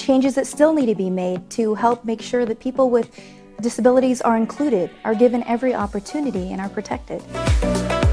changes that still need to be made to help make sure that people with disabilities are included, are given every opportunity, and are protected.